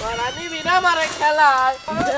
রানী বিনা মারে খেলায়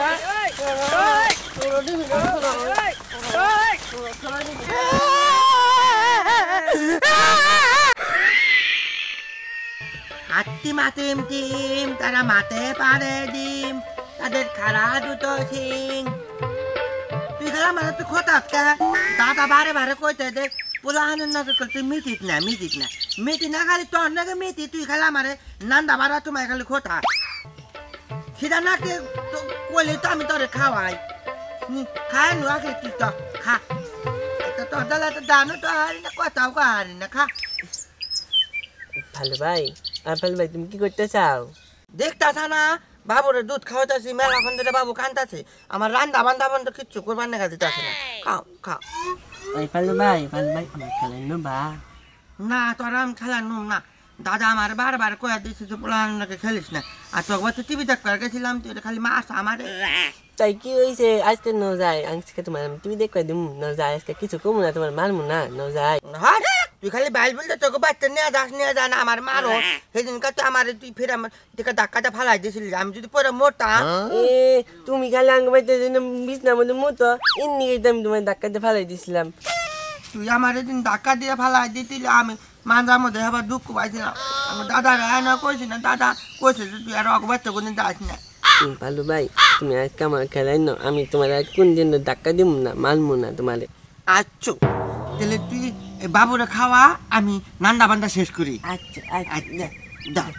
হাতি মাতিম টিম তারা মাতে পারে ডিম তাদের খাড়া দুটো সিং তুই খেলা মানে তুই খোঁতাত কে দাদা বারে বারে কইতে দে পোলাহানের নজর করতে মিটিত না মিটি না খালি তোর নাকি মিটি তুই খেলা মারে নান্দা বারা তোমায় খালি খোঁতা খিদা নাকে কইলে তো আমি তোরে খাওয়াই খায় নুয়া খেয়ে তুই তো খা তোর দাদা তো দানো তো হারি না কথাও হারি না খা ভালো ভাই আপেল ভাই তুমি কি করতে চাও দেখতাছা না বাবুরে দুধ খাওয়াতেছি মেলাক্ষণ ধরে বাবু কান্দাছে আমার রান্দা বান্ধা বন্ধ কিচ্ছু করবার না দিতেছে না খাও ভালো ভাই আমার খেলেন বা না তোর আমি খেলার নুম না দাদা আমার বারবার কয়ে দিয়েছে যে পোলাকে খেলিস না আর তোকে তো টিভি দেখ করে গেছিলাম তুই খালি মাছ আমার তাই কি হয়েছে আজকে ন যায় আজকে তোমার টিভি দেখে দিম ন যায় আজকে কিছু কমু না তোমার মারমু না ন যায় তুই খালি বাইল বলতে তোকে বাচ্চা নিয়ে যা না আমার মারো সেদিনকে তো আমার তুই ফের আমার দিকে ধাক্কাটা ফালাই দিয়েছিলি আমি যদি পরে মোরতাম তুমি খালি আঙ্গ বাইতে বিছনা মধ্যে মতো এমনি আমি তোমার ধাক্কাতে ফালাই দিছিলাম তুই আমার এদিন ধাক্কা দিয়ে ফালাই দিতিলি আমি মাঝার মধ্যে আবার দুঃখ পাইছিলাম আমার দাদা রায়না কইছি না দাদা কইছে যে তুই আর বাচ্চা কোনদিন যাস না ভালো ভাই তুমি আজকে আমার খেলাই না আমি তোমার কোন দিন ধাক্কা দিব না মানবো না তোমার আচ্ছা তাহলে তুই বাবুরে খাওয়া আমি নান্ডা বান্ডা শেষ করি আচ্ছা দাও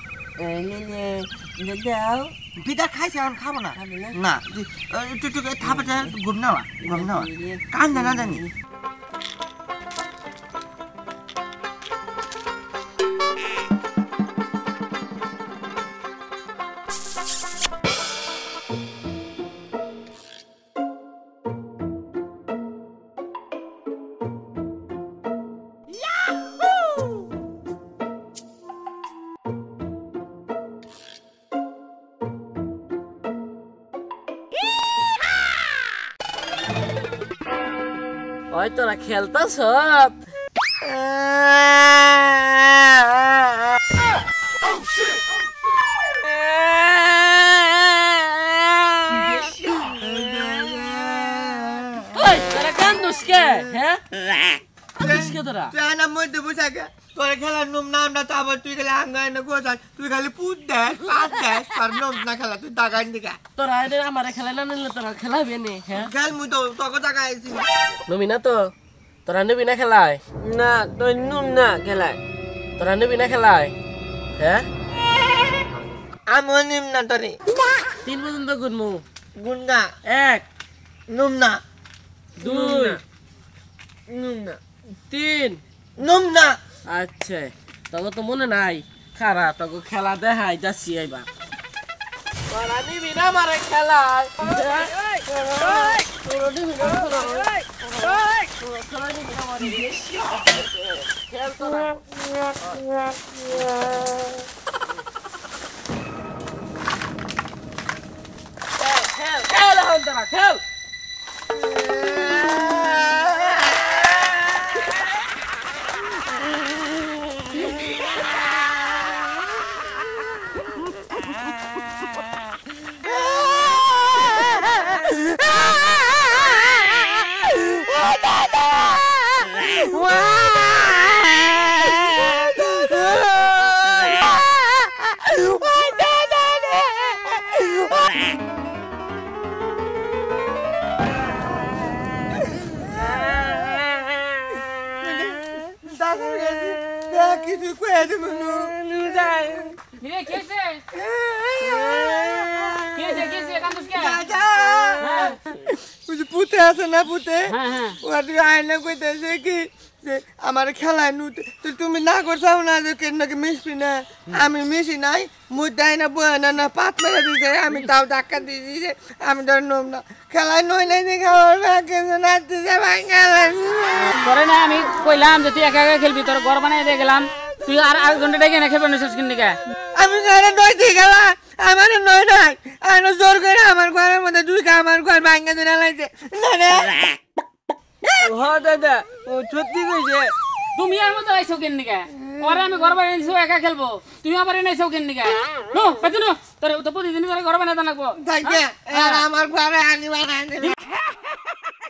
পিঠা খাইছে এখন খাবো না না একটু থাপে ঘুম নেওয়া কান্দে না জানি ওই তোরা খেলতাছ তোরা কান্দুস কে হ্যাঁ তোরা মধ্যে বসে তোর খেলার নুম নাম না তো আবার তুই খালি আঙ্গায় না গোছাস তুই খালি পুত দেশ পাত দেশ আর নুম না খেলা তুই দাগান দিকা তোরা আমার খেলা না নিলে তোরা খেলাবে নে হ্যাঁ খেল মুই তো তোকে টাকা আইছি নবি না তো তোরা নবি না খেলায় না তোর নুম না খেলায় তোরা নবি না খেলায় হ্যাঁ আমি নিম না তোরে 3 পর্যন্ত গুনমু গুনগা 1 নুম না 2 নুম না 3 নুম না আচ্ছা তবে তো মনে নাই খারা তোকে খেলা দেখাই যাচ্ছি এবার রানী বিনা মারে খেলায় খেল খেল কিছু কয়ে দেবো পুতে আছে না পুতে আয়না কইতেছে কি যে আমার খেলায় নুতে তুমি না করছাও না যে নাকি মিশবি না আমি মিশি নাই মুই দেয় না বয়ে না পাত মেরে দিছে আমি তাও ধাক্কা দিয়েছি যে আমি ধর নম না খেলায় নই নাই যে খাওয়ার নাচতেছে ভাই খেলা তোরে না আমি কইলাম যে তুই একা একা খেলবি তোর ঘর বানাই দিয়ে গেলাম তুই আর 8 ঘন্টা ডেকে না খেলবি না শেষ কিনতে আমি ঘরে নইতে গেলা আমার নয় নাই আর জোর করে আমার ঘরের মধ্যে দুইটা আমার ঘর ভাঙা দিনা লাগছে না ও দাদা ও সত্যি কইছে তুমি আর মতো আইছো কিনতে ওরে আমি ঘর বানাই দিছি একা খেলবো তুমি আবার এনেছো কেন নিকা নো পেছু নো তোর তো প্রতিদিন তোর ঘর বানাই দাও লাগবো আমার ঘরে আনি বানাই